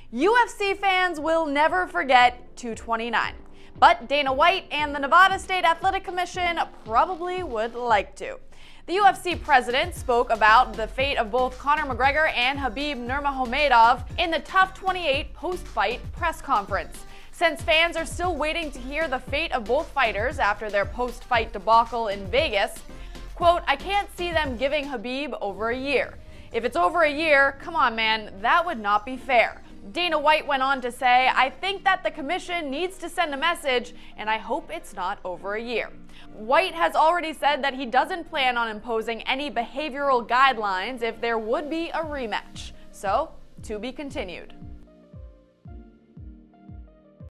UFC fans will never forget 229, but Dana White and the Nevada State Athletic Commission probably would like to. The UFC president spoke about the fate of both Conor McGregor and Khabib Nurmagomedov in the TUF 28 post-fight press conference. Since fans are still waiting to hear the fate of both fighters after their post-fight debacle in Vegas, quote, "I can't see them giving Khabib over a year. If it's over a year, come on man, that would not be fair." Dana White went on to say, "I think that the commission needs to send a message, and I hope it's not over a year." White has already said that he doesn't plan on imposing any behavioral guidelines if there would be a rematch. So, to be continued.